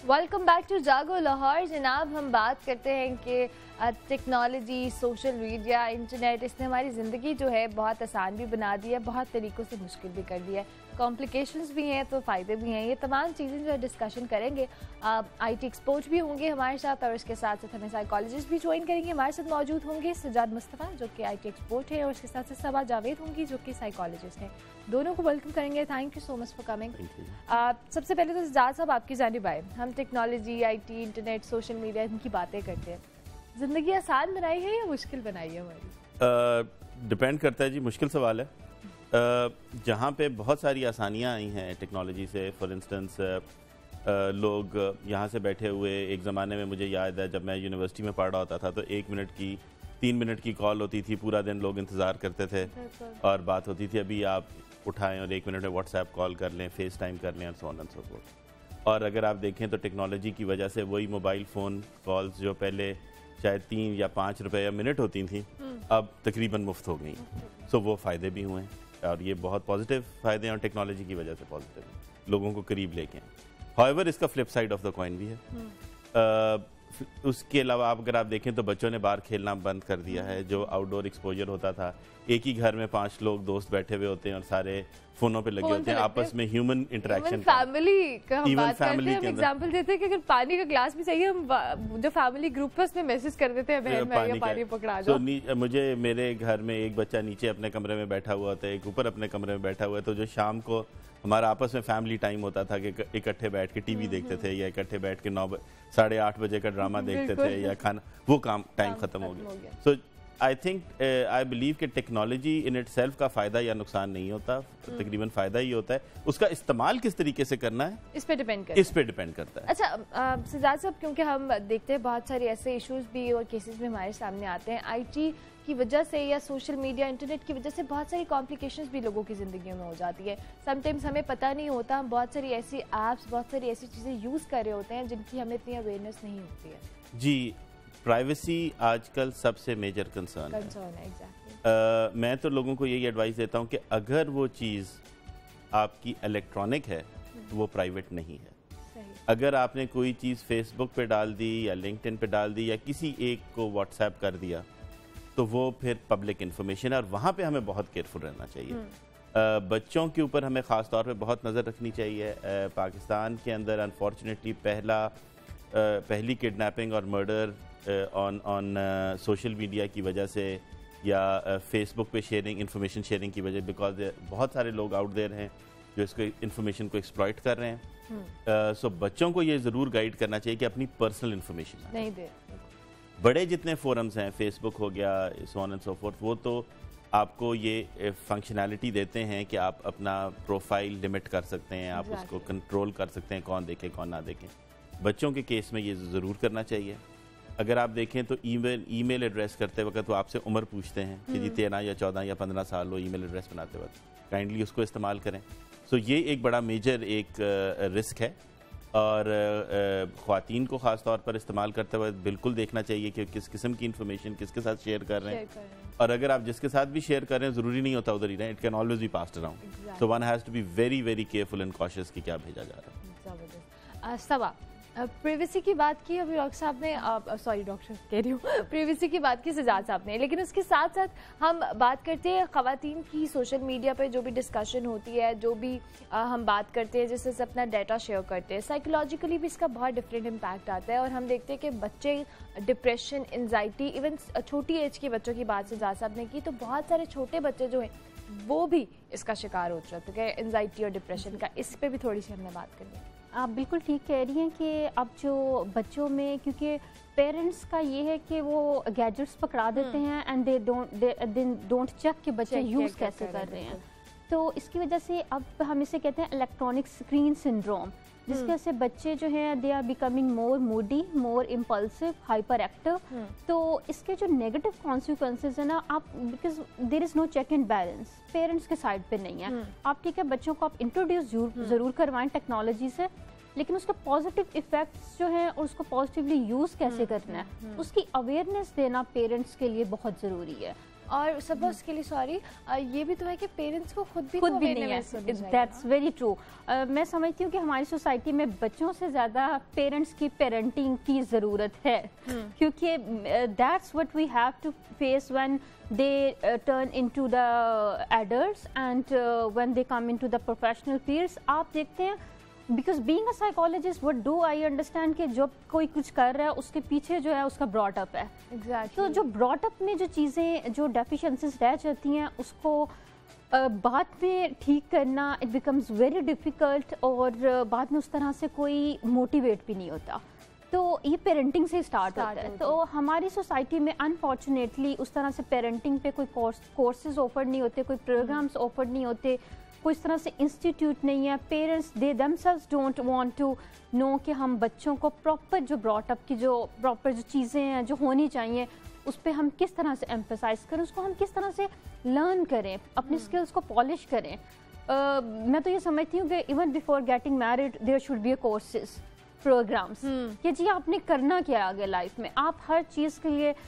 Welcome back to जागो लाहौर। जनाब, हम बात करते हैं कि टेक्नोलॉजी, सोशल मीडिया, इंटरनेट, इसने हमारी ज़िंदगी जो है बहुत आसान भी बना दी है, बहुत तरीक़ों से मुश्किल भी कर दिया है। कॉम्प्लिकेशंस भी हैं तो फ़ायदे भी हैं। ये तमाम चीज़ें जो है डिस्कशन करेंगे। आईटी एक्सपर्ट भी होंगे हमारे साथ और इसके साथ साथ हमें साइकोलॉजिस्ट भी ज्वाइन करेंगे। हमारे साथ मौजूद होंगे सजाद मुस्तफ़ा जो कि आईटी एक्सपर्ट है और उसके साथ साथ सबा जावेद होंगी जो कि साइकोलॉजिस्ट हैं। दोनों को वेलकम करेंगे। Thank you so much for coming. सबसे पहले तो सजाद साहब आपकी जानिब आए। हम technology, IT, internet, social media इनकी बातें करते हैं। ज़िंदगी आसान बनाई है या मुश्किल बनाई है हमारी? डिपेंड करता है जी, मुश्किल सवाल है। जहाँ पे बहुत सारी आसानियाँ आई हैं टेक्नोलॉजी से, फॉर इंस्टेंस लोग यहाँ से बैठे हुए, एक ज़माने में मुझे याद है जब मैं यूनिवर्सिटी में पढ़ रहा होता था तो 1 मिनट की 3 मिनट की कॉल होती थी, पूरा दिन लोग इंतज़ार करते थे और बात होती थी। अभी आप उठाएं और 1 मिनट में व्हाट्सएप कॉल कर लें, फेस टाइम कर लें और so on and so forth. और अगर आप देखें तो टेक्नोलॉजी की वजह से वही मोबाइल फ़ोन कॉल्स जो पहले शायद 3 या 5 रुपए या मिनट होती थी अब तकरीबन मुफ्त हो गई। सो वो फ़ायदे भी हुए हैं और ये बहुत पॉजिटिव फ़ायदे हैं और टेक्नोलॉजी की वजह से पॉजिटिव हैं, लोगों को करीब लेके हैं। हाउएवर इसका flip side of the coin भी है। उसके अलावा अगर आप देखें तो बच्चों ने बाहर खेलना बंद कर दिया है। जो आउटडोर एक्सपोजर होता था, एक ही घर में 5 लोग दोस्त बैठे हुए होते हैं और सारे फोनों पे लगे होते हैं, आपस में ह्यूमन इंटरेक्शन, फैमिली का हम बात करते हैं। हम एग्जांपल देते हैं कि अगर पानी का ग्लास भी चाहिए, हम जो फैमिली ग्रुप है उसमें मैसेज कर देते हैं, बहन मैं पानी पकड़ा दो। मुझे मेरे घर में एक बच्चा नीचे अपने कमरे में बैठा हुआ था, एक ऊपर अपने कमरे में बैठा हुआ है, तो जो शाम को हमारा आपस में फैमिली टाइम होता था कि इकट्ठे बैठ के टीवी देखते थे या इकट्ठे बैठ के 9-8:30 बजे का ड्रामा देखते थे या खाना, वो काम टाइम खत्म हो गया। सो आई बिलीव कि टेक्नोलॉजी इन इट सेल्फ का फ़ायदा या नुकसान नहीं होता, तकरीबन फ़ायदा ही होता है। उसका इस्तेमाल किस तरीके से करना है इस पे डिपेंड करता है। अच्छा सजाद साहब, क्योंकि हम देखते हैं बहुत सारे ऐसे इश्यूज भी और केसेस भी हमारे सामने आते हैं, आईटी की वजह से या सोशल मीडिया, इंटरनेट की वजह से बहुत सारी कॉम्प्लिकेशंस भी लोगों की ज़िंदगी में हो जाती है। समटाइम्स हमें पता नहीं होता, हम बहुत सारी ऐसी ऐप्स, बहुत सारी ऐसी चीज़ें यूज़ कर रहे होते हैं जिनकी हमें इतनी अवेयरनेस नहीं होती है। जी, प्राइवेसी आजकल सबसे मेजर कंसर्न है। एग्जैक्टली। मैं तो लोगों को यही एडवाइस देता हूँ कि अगर वो चीज़ आपकी इलेक्ट्रॉनिक है तो वो प्राइवेट नहीं है। अगर आपने कोई चीज़ फेसबुक पे डाल दी या लिंक्डइन पे डाल दी या किसी एक को व्हाट्सएप कर दिया तो वो फिर पब्लिक इन्फॉर्मेशन है और वहाँ पे हमें बहुत केयरफुल रहना चाहिए। बच्चों के ऊपर हमें ख़ास तौर पे बहुत नज़र रखनी चाहिए। पाकिस्तान के अंदर अनफॉर्चुनेटली पहली किडनैपिंग और मर्डर ऑन सोशल मीडिया की वजह से या फेसबुक पे शेयरिंग, इंफॉर्मेशन शेयरिंग की वजह, बिकॉज बहुत सारे लोग आउट देयर हैं जो इसको इंफॉर्मेशन को एक्सप्लॉइट कर रहे हैं। सो बच्चों को ये ज़रूर गाइड करना चाहिए कि अपनी पर्सनल इंफॉर्मेशन नहीं दे। बड़े जितने फोरम्स हैं, फेसबुक हो गया, so on and so forth, वो तो आपको ये फंक्शनैलिटी देते हैं कि आप अपना प्रोफाइल लिमिट कर सकते हैं, आप उसको कंट्रोल कर सकते हैं कौन देखे कौन ना देखें। बच्चों के केस में ये ज़रूर करना चाहिए। अगर आप देखें तो ईमेल एड्रेस करते वक्त वो आपसे उम्र पूछते हैं कि जी 13 या 14 या 15 साल हो ईमेल एड्रेस बनाते वक्त, काइंडली उसको इस्तेमाल करें। सो ये एक बड़ा मेजर एक रिस्क है और ख़वातीन को ख़ास तौर पर इस्तेमाल करते वक्त बिल्कुल देखना चाहिए कि किस किस्म की इन्फॉर्मेशन किसके साथ शेयर कर रहे हैं। और अगर आप जिसके साथ भी शेयर कर रहे हैं ज़रूरी नहीं होता उधर ही रहें, it can always be passed around. So one has to be very very careful and cautious कि क्या भेजा जा रहा है। सबा, प्राइवेसी की बात की अभी डॉक्टर साहब ने, सॉरी डॉक्टर कह रही हूँ, प्राइवेसी की बात की सजाद साहब ने, लेकिन उसके साथ साथ हम बात करते हैं ख़वातीन की सोशल मीडिया पे जो भी डिस्कशन होती है, जो भी हम बात करते हैं, जिससे अपना डाटा शेयर करते हैं, साइकोलॉजिकली भी इसका बहुत डिफरेंट इम्पैक्ट आता है। और हम देखते हैं कि बच्चे डिप्रेशन, एनजाइटी, इवन छोटी एज के बच्चों की बात सजाद साहब ने की, तो बहुत सारे छोटे बच्चे जो हैं वो भी इसका शिकार हो चुके हैं, एनजाइटी और डिप्रेशन का। इस पर भी थोड़ी सी हमने बात करनी है। आप बिल्कुल ठीक कह रही हैं कि अब जो बच्चों में, क्योंकि पेरेंट्स का ये है कि वो गैजेट्स पकड़ा देते हैं एंड दे डोंट चेक कि बच्चे यूज़ कैसे कर रहे हैं, तो इसकी वजह से अब हम इसे कहते हैं इलेक्ट्रॉनिक स्क्रीन सिंड्रोम, जिसकी वजह से बच्चे जो हैं they are becoming more moody, more impulsive, hyper active. तो इसके जो नेगेटिव कॉन्सिक्वेंसेज है ना, आप because there is no check and balance, parents के साइड पे नहीं है। आप ठीक है बच्चों को आप इंट्रोड्यूस ज़रूर करवाएं टेक्नोलॉजी से, लेकिन उसके पॉजिटिव इफ़ेक्ट्स जो हैं और उसको पॉजिटिवली यूज़ कैसे करना है, उसकी अवेयरनेस देना पेरेंट्स के लिए बहुत ज़रूरी है। اور سپوز کے لیے سوری یہ بھی تو ہے کہ پیرنٹس کو خود بھی نہیں ہے. That's very true. میں سمجھتی ہوں کہ ہماری سوسائٹی میں بچوں سے زیادہ پیرنٹس کی پیرنٹنگ کی ضرورت ہے, کیونکہ that's what we have to face when they turn into the adults and when they come into the professional fields. آپ دیکھتے ہیں because being a psychologist what do I understand کہ جب کوئی کچھ کر رہا ہے اس کے پیچھے جو ہے اس کا brought up ہے. تو جو brought up میں جو چیزیں جو deficiencies رہ جاتی ہیں اس کو بعد میں ٹھیک کرنا it becomes very difficult, اور بعد میں اس طرح سے کوئی موٹیویٹ بھی نہیں ہوتا. تو یہ پیرنٹنگ سے اسٹارٹ ہوتا ہے. تو ہماری سوسائٹی میں انفارچونیٹلی اس طرح سے پیرنٹنگ پہ کوئی کورسز آفر نہیں ہوتے, کوئی پروگرامس آفر نہیں ہوتے, کوئی اس طرح سے انسٹیٹیوٹ نہیں ہے. Parents they themselves don't want to know کہ ہم بچوں کو پراپر جو براٹ اپ کی جو پراپر جو چیزیں ہیں جو ہونی چاہیے اس پہ ہم کس طرح سے ایمفسائز کریں, اس کو ہم کس طرح سے لرن کریں, اپنی اسکلس کو پالش کریں. میں تو یہ سمجھتی ہوں کہ even before getting married there should be a courses programs کہ جی آپ نے کرنا کیا ہے آگے لائف میں. آپ ہر چیز کے لیے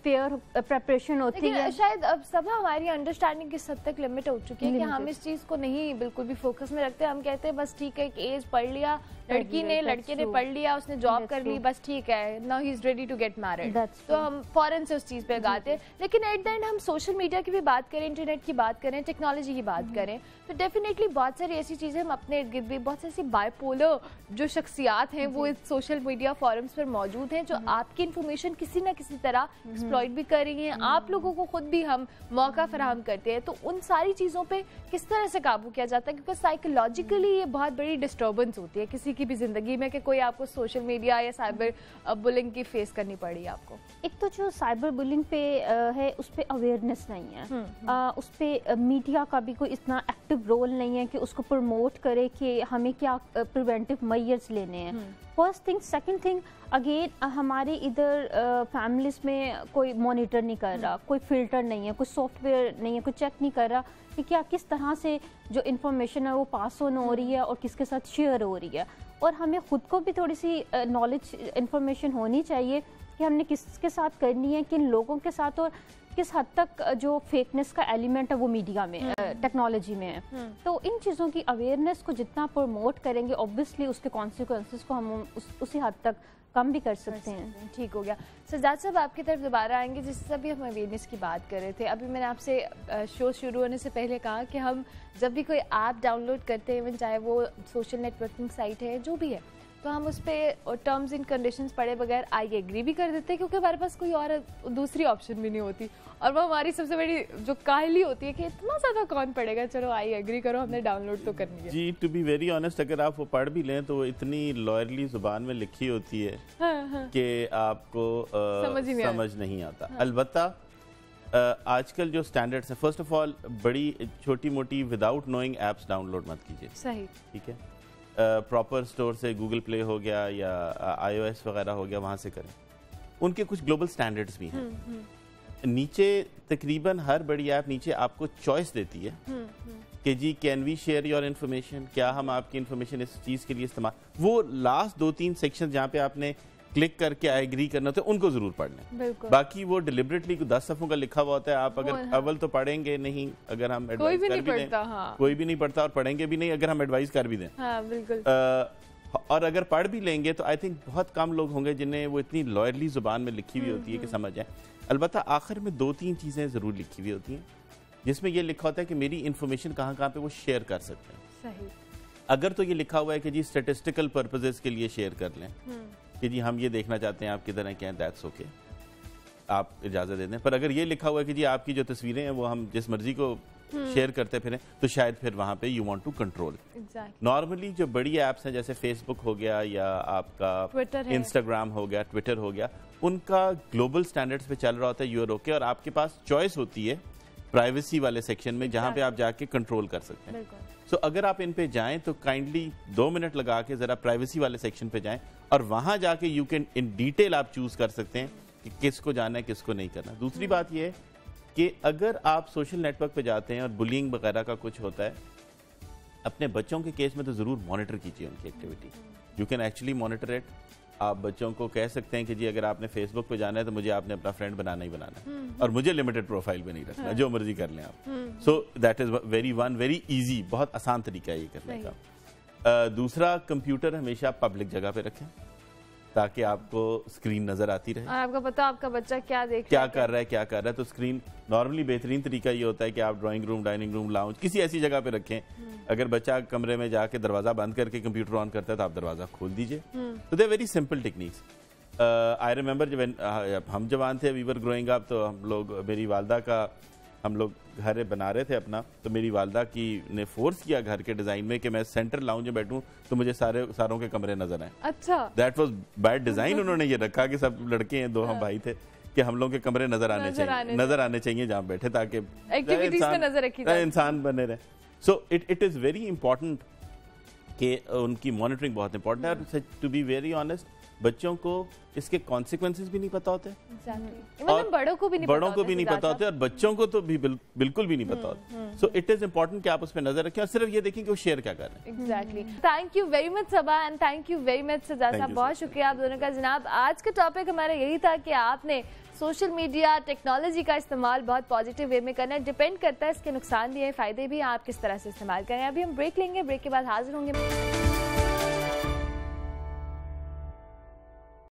پریپریشن ہوتی ہے. شاید اب سب ہماری انڈرسٹینڈنگ کس حد تک لمٹ ہو چکی ہے کہ ہم اس چیز کو نہیں بالکل بھی فوکس میں رکھتے. ہم کہتے ہیں بس ٹھیک ہے ایک ایج پڑھ لیا, لڑکی نے لڑکے نے پڑھ لیا, اس نے جاب کر لی, بس ٹھیک ہے now he is ready to get married. تو ہم فوراً سے اس چیز پہ لگاتے ہیں. لیکن ایٹ دا اینڈ ہم سوشل میڈیا کی بھی بات کریں, انٹرنیٹ کی بات کریں, ٹیکنالوجی کی بات کریں تو ڈیفینیٹلی بہت ساری ایسی چیزیں ہم اپنے ارد گرد بھی, بہت سی ایسی بائی پولر جو شخصیات ہیں وہ سوشل میڈیا فورمز پر موجود ہیں جو آپ کی انفارمیشن کسی نہ کسی طرح ایکسپلائٹ بھی کر رہی ہیں. آپ لوگوں کو خود بھی ہم موقع فراہم کرتے ہیں. تو ان ساری چیزوں پہ کس طرح سے قابو کیا جاتا ہے, کیونکہ سائیکولوجیکلی یہ بہت بڑی ڈسٹربنس ہوتی ہے کسی کی بھی زندگی میں کہ کوئی آپ کو سوشل میڈیا یا سائبر بلنگ کی فیس کرنی پڑی آپ کو. ایک تو جو سائبر بلنگ پہ ہے اس پہ اویئرنیس نہیں ہے, اس پہ میڈیا کا بھی کوئی اتنا ایکٹیو رول نہیں ہے کہ اس کو پروموٹ کرے کہ ہمیں کیا پریونٹیو میئرز لینے ہیں. First thing. Second thing again ہمارے ادھر فیملیز میں کوئی مانیٹر نہیں کر رہا, کوئی فلٹر نہیں ہے, کوئی سافٹ ویئر نہیں ہے, کوئی چیک نہیں کر رہا کہ کیا کس طرح سے جو انفارمیشن ہے وہ پاس آن ہو رہی ہے اور کس کے ساتھ شیئر ہو رہی ہے. اور ہمیں خود کو بھی تھوڑی سی نالج انفارمیشن ہونی چاہیے کہ ہم نے کس کے ساتھ کرنی ہے, کن لوگوں کے ساتھ, اور کس حد تک جو فیکنس کا ایلیمنٹ ہے وہ میڈیا میں ٹیکنالوجی میں ہے. تو ان چیزوں کی اویئرنیس کو جتنا پروموٹ کریں گے اوبویسلی اس کے کانسیکوینسز کو ہم اسی حد تک کم بھی کر سکتے ہیں. ٹھیک ہو گیا. سجاد صاحب آپ کی طرف دوبارہ آئیں گے, جس سے ابھی ہم اویئرنیس کی بات کر رہے تھے. ابھی میں نے آپ سے شو شروع ہونے سے پہلے کہا کہ ہم جب بھی کوئی ایپ ڈاؤن لوڈ کرتے ہیں, چاہے وہ سوشل نیٹ ورکنگ سائٹ ہے جو بھی ہے, تو ہم اس پہ ٹرمز اینڈ کنڈیشنز پڑھے بغیر آئی ایگری بھی کر دیتے ہیں, کیونکہ ہمارے پاس کوئی اور دوسری آپشن بھی نہیں ہوتی. اور وہ ہماری سب سے بڑی جو کاہلی ہوتی ہے کہ اتنا زیادہ کون پڑھے گا, چلو آئی ایگری کرو, ہم نے ڈاؤن لوڈ تو کرنی ہے. جی ٹو بی ویری آنیسٹ, اگر آپ وہ پڑھ بھی لیں تو وہ اتنی لائرلی زبان میں لکھی ہوتی ہے کہ آپ کو سمجھ نہیں آتا. البتہ آج کل جو اسٹینڈرڈس ہیں, فرسٹ آف آل بڑی چھوٹی موٹی without knowing apps download مت کیجیے. صحیح, ٹھیک ہے. پراپر اسٹور سے گوگل پلے ہو گیا یا آئی او ایس وغیرہ ہو گیا, وہاں سے کریں. ان کے کچھ گلوبل سٹینڈرڈز بھی ہیں. نیچے تقریباً ہر بڑی ایپ نیچے آپ کو چوائس دیتی ہے کہ جی can we share your information, کیا ہم آپ کی انفارمیشن اس چیز کے لیے استعمال. وہ لاسٹ 2-3 سیکشن جہاں پہ آپ نے کلک کر کے ایگری کرنا ہوتا ہے ان کو ضرور پڑھ لیں. باقی وہ ڈیلیبریٹلی 10 صفحوں کا لکھا ہوا ہوتا ہے, آپ اگر اول تو پڑھیں گے نہیں, اگر ہم ایڈوائز کر بھی دیں, کوئی بھی نہیں پڑھتا اور پڑھیں گے بھی نہیں اگر ہم ایڈوائز کر بھی دیں. اور اگر پڑھ بھی لیں گے تو آئی تھنک بہت کم لوگ ہوں گے جنہیں وہ اتنی لائرلی زبان میں لکھی ہوئی ہوتی ہے کہ سمجھ جائیں. البتہ آخر میں 2-3 چیزیں ضرور لکھی ہوئی ہوتی ہیں جس میں یہ لکھا ہوتا ہے کہ میری انفارمیشن کہاں کہاں پہ وہ شیئر کر سکتے ہیں. صحیح. اگر تو یہ لکھا ہوا ہے کہ جی اسٹیٹسٹیکل پرپزز کے لیے شیئر کر لیں کہ جی ہم یہ دیکھنا چاہتے ہیں آپ کدھر ہیں کیا, دیٹس اوکے, آپ اجازت دے دیں. پر اگر یہ لکھا ہوا ہے کہ جی آپ کی جو تصویریں ہیں وہ ہم جس مرضی کو شیئر کرتے پھریں, تو شاید پھر وہاں پہ you want to control. Normally جو بڑی ایپس ہیں جیسے فیس بک ہو گیا یا آپ کا انسٹاگرام ہو گیا, ٹویٹر ہو گیا, ان کا گلوبل سٹینڈرڈز پہ چل رہا ہوتا ہے, یو آر اوکے, اور آپ کے پاس چوائس ہوتی ہے پرائیویسی والے سیکشن میں جہاں پہ آپ جا کے کنٹرول کر سکتے ہیں. سو اگر آپ ان پہ جائیں تو کائنڈلی 2 منٹ لگا کے ذرا پرائیویسی والے سیکشن پہ جائیں, اور وہاں جا کے یو کین ان ڈیٹیل آپ چوز کر سکتے ہیں کہ کس کو جانا ہے کس کو نہیں کرنا. دوسری بات یہ ہے کہ اگر آپ سوشل نیٹ ورک پہ جاتے ہیں اور بلینگ وغیرہ کا کچھ ہوتا ہے, اپنے بچوں کے کیس میں تو ضرور مانیٹر کیجیے ان کی activity. You can actually monitor it. آپ بچوں کو کہہ سکتے ہیں کہ جی اگر آپ نے فیس بک پہ جانا ہے تو مجھے آپ نے اپنا فرینڈ بنانا ہی بنانا ہے اور مجھے لمیٹڈ پروفائل پہ نہیں رکھنا, جو مرضی کر لیں آپ. So that is very easy, بہت آسان طریقہ ہے یہ کرنے کا. دوسرا, کمپیوٹر ہمیشہ پبلک جگہ پہ رکھیں تاکہ آپ کو اسکرین نظر آتی رہے, اور آپ کو پتا آپ کا بچہ کیا دیکھ کیا کر رہا ہے. تو اسکرین نارملی بہترین طریقہ یہ ہوتا ہے کہ آپ drawing room, dining room, lounge کسی ایسی جگہ پہ رکھیں. اگر بچہ کمرے میں جا کے دروازہ بند کر کے کمپیوٹر آن کرتا ہے تو آپ دروازہ کھول دیجئے. تو they very simple techniques. I remember جب ہم جوان تھے, وی ور گروئنگ اپ, تو ہم لوگ, میری والدہ کا, ہم لوگ گھر بنا رہے تھے اپنا, تو میری والدہ کی نے فورس کیا گھر کے ڈیزائن میں کہ میں سینٹر لاؤنج میں بیٹھوں تو مجھے ساروں کے کمرے نظر آئیں. اچھا, دیٹ واز بیڈ ڈیزائن. انہوں نے یہ رکھا کہ سب لڑکے ہیں, 2 ہم بھائی تھے, کہ ہم لوگ کے کمرے نظر آنے چاہیے جہاں بیٹھے, تاکہ انسان بنے رہے. So it is very important کہ ان کی مانیٹرنگ بہت امپورٹنٹ ہے. اور ٹو بی ویری آنیسٹ, بچوں کو اس کے کانسیکوینسز بھی نہیں پتا ہوتے, بڑوں کو بھی نہیں پتا ہوتے, اور بچوں کو تو بھی بالکل بھی نہیں پتا ہوتا. سو اٹ از امپورٹنٹ کہ آپ اس پہ نظر رکھیں اور صرف یہ دیکھیں کہ وہ شیئر کیا کر رہے ہیں. Exactly. Thank you very much Saba, and thank you very much Sajjad صاحب, بہت شکریہ آپ دونوں کا. جناب, آج کا ٹاپک ہمارا یہی تھا کہ آپ نے سوشل میڈیا, ٹیکنالوجی کا استعمال بہت پازیٹیو وے میں کرنا ہے. ڈپینڈ کرتا ہے اس کے نقصان بھی ہیں, فائدے بھی ہیں, آپ کس طرح سے استعمال کریں. ابھی ہم بریک لیں گے, بریک کے بعد حاضر ہوں گے.